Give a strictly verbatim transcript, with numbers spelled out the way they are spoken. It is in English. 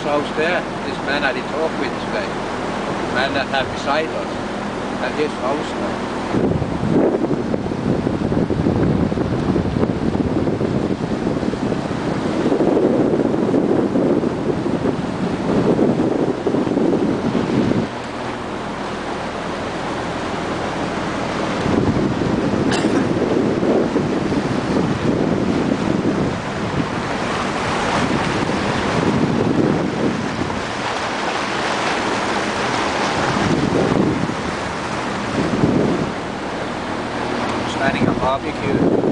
house there, this man I did talk with today, the man that had beside us, and his house now. Planning a barbecue.